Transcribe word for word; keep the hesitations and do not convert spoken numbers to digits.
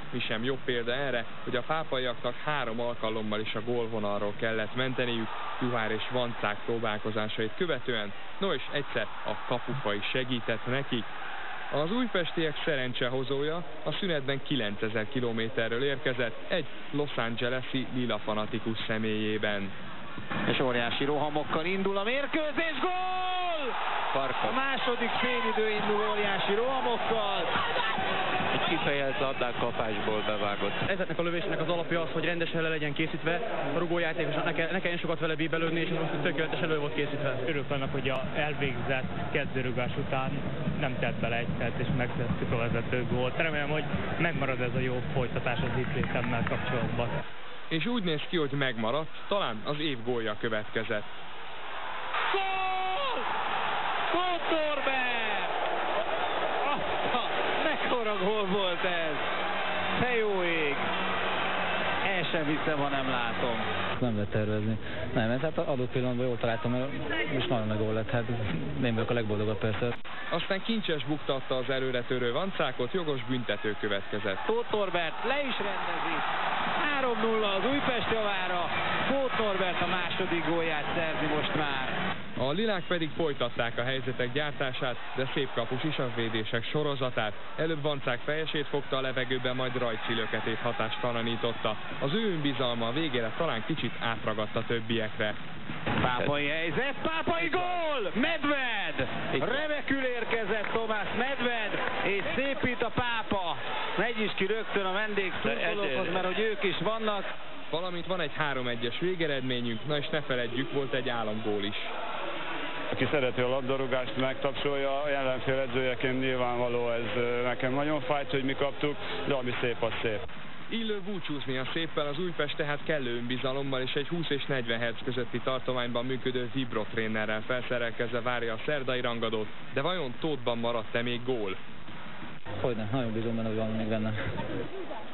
Mi sem jobb példa erre, hogy a pápaiaknak három alkalommal is a gólvonalról kellett menteniük, Juhár és Vancák próbálkozásait követően, no és egyszer a kapufa is segített nekik. Az újpestiek szerencsehozója a szünetben kilencezer kilométerről érkezett egy Los Angeles-i lila fanatikus személyében. És óriási rohamokkal indul a mérkőzés, gól! A második félidő indul óriási rohamokkal. Egy kifejezett labdákapásból bevágott. Ezeknek a lövésének az alapja az, hogy rendesen le legyen készítve, a rugójátékosnak ne, kell, ne kelljen sokat vele bíbelődni, és most tökéletes elő volt készítve. Örülök annak, hogy a elvégzett kezdőrugás után nem tett bele egyet, és megtettük a vezető gólt. Remélem, hogy megmarad ez a jó folytatás az itt létemmel kapcsolatban. És úgy néz ki, hogy megmaradt, talán az év gólja következett. Gól! Tóth Norbert! Aztán, mekkora gól volt ez! Te jó ég! El sem hiszem, ha nem látom. Nem lehet tervezni. Nem, ez hát adott pillanatban jól találtam, mert most nagyon nagy gól lett, hát én vagyok a legboldogabb persze. Aztán Kincses buktatta az előretörő Vancákot, jogos büntető következett. Tóth Norbert le is rendezi. három nulla az Újpest javára. Tóth Norbert a második gólját szerzi most már. A lilák pedig folytatták a helyzetek gyártását, de szép kapus is a védések sorozatát. Előbb Vancák fejesét fogta a levegőben, majd Rajci löketét hatástalanította. Az ő önbizalma a végére talán kicsit átragadt a többiekre. Pápai helyzet, Pápai gól! Medved! Remekül érkezett Tomás Medved, és szépít a Pápa. Megy is ki rögtön a vendégszurkolókhoz, mert hogy ők is vannak. Valamint van egy három egyes végeredményünk, na és ne feledjük, volt egy álomgól is. Aki szereti a labdarúgást, megtapsolja, a ellenfél edzőjeként nyilvánvaló, ez nekem nagyon fájt, hogy mi kaptuk, de ami szép, az szép. Illő búcsúzni a széppel, az Újpest tehát kellő önbizalommal és egy húsz és negyven hertz közötti tartományban működő vibrotrénerrel felszerelkezve várja a szerdai rangadót, de vajon Tóthban maradt-e még gól? Hogyne, nagyon bízom benne, hogy van még benne.